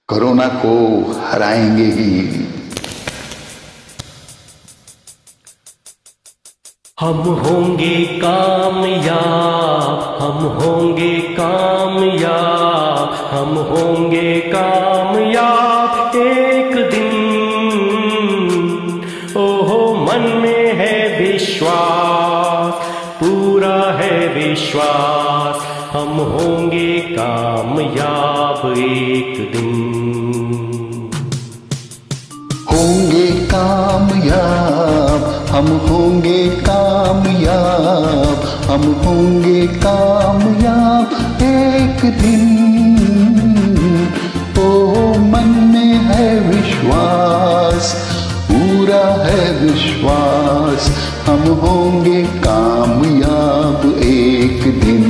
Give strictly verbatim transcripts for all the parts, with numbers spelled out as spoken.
Corona को हराएंगे ही। हम होंगे कामयाब, हम होंगे कामयाब, हम होंगे कामयाब एक दिन। ओहो मन में है विश्वास, पूरा है विश्वास, हम होंगे कामयाब एक दिन। होंगे कामयाब, हम होंगे कामयाब, हम होंगे कामयाब एक दिन। ओ मन में है विश्वास, पूरा है विश्वास, हम होंगे कामयाब एक दिन।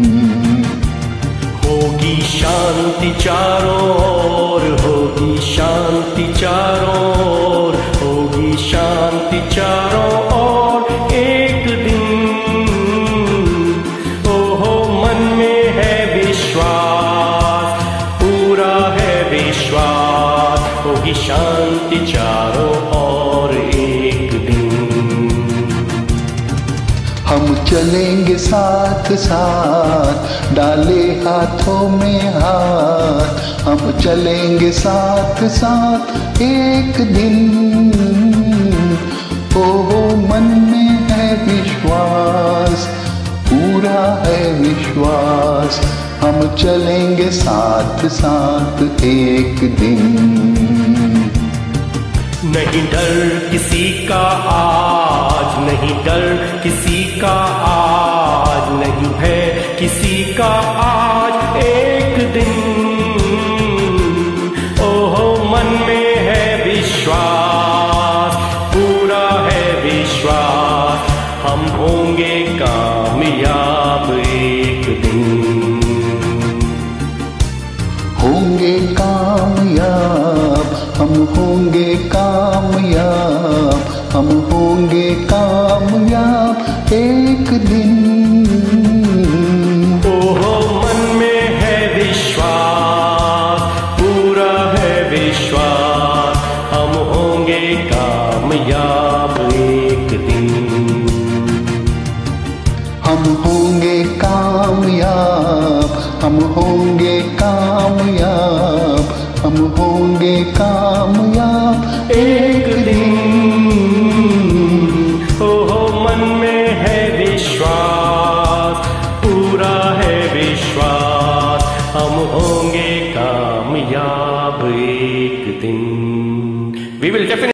होगी शांति चारों ओर, होगी शांति चारों ओर, होगी शांति चारों ओर एक दिन। ओहो मन में है विश्वास, पूरा है विश्वास, होगी शांति चारों ओर एक दिन। हम चलेंगे साथ साथ, डाले हाथों में हाथ, हम चलेंगे साथ साथ एक दिन। ओ मन में है विश्वास, पूरा है विश्वास, हम चलेंगे साथ साथ एक दिन। नहीं डर किसी का आज, नहीं डर किसी का आज, नहीं भय किसी का आज एक दिन। ओहो मन में है विश्वास, पूरा है विश्वास, हम होंगे कामयाब एक दिन। होंगे कामयाब, हम होंगे कामयाब, हम होंगे कामयाब एक दिन। ओहो मन में है विश्वास, पूरा है विश्वास, हम होंगे कामयाब एक दिन। हम होंगे कामयाब, हम होंगे कामयाब, हम होंगे कामयाब एक दिन। ओहो मन में है विश्वास, पूरा है विश्वास, हम होंगे कामयाब एक दिन। We will definitely